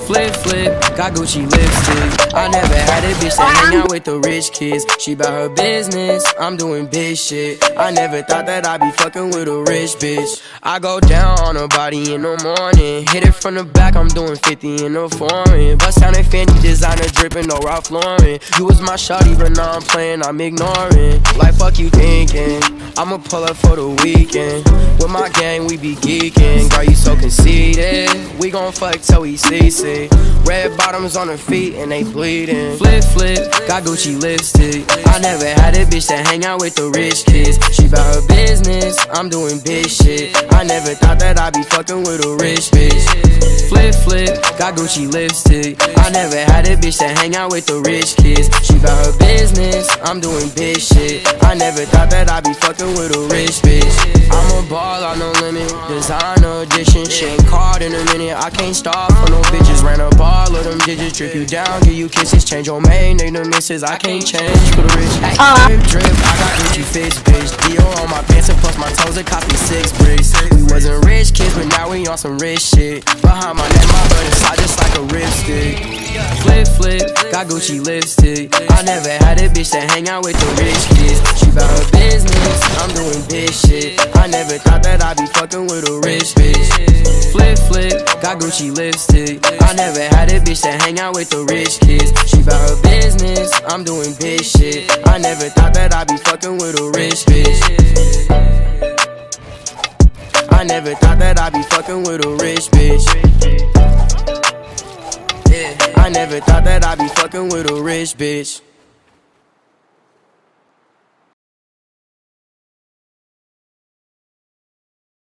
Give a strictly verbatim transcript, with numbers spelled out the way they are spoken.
Flip, flip, got Gucci lipstick. I never had a bitch that hang out with the rich kids. She bout her business, I'm doing big shit. I never thought that I'd be fucking with a rich bitch. I go down on her body in the morning, hit it from the back, I'm doing fifty in the foreign. Bust down in Fendi, designer dripping, no Ralph Lauren. You was my shawty, but now I'm playing, I'm ignoring. Like fuck you thinking, I'ma pull up for the weekend. With my gang, we be geeking. Girl, you so conceited, we gon' fuck till we cease it. Red bottoms on her feet and they bleeding. Flip, flip, got Gucci lipstick. I never had a bitch that hang out with the rich kids. She bout her business, I'm doing big shit. I never thought that I'd be fucking with a rich bitch. Flip, flip, got Gucci lipstick. I never had a bitch that hang out with the rich kids. She bout her business, I'm doing big shit. I never thought that I'd be fucking with a rich bitch. I'm a ball, I no limit, designer edition. She ain't caught in a minute, I can't stop for no bitches. Ran up all of them digits, drip you down, give you kisses. Change your main, they the misses, I can't change for the rich. Ay, drip, drip, I got Gucci fits, bitch. Dior on my pants and plus my toes, it cost me six bricks. We wasn't rich kids, but now we on some rich shit. Behind my neck, my butt inside just like a ripstick. Flip, flip, got Gucci lipstick. I never had a bitch that hang out with the rich kids. She bout her business, I'm doing big shit. I never thought that I'd be fucking with a rich bitch. Flip, flip, got Gucci lipstick. I never had a bitch that hang out with the rich kids. She bout her business, I'm doing big shit. I never thought that I'd be fucking with a rich bitch. I never thought that I'd be fucking with a rich bitch. Yeah, I never thought that I'd be fucking with a rich bitch.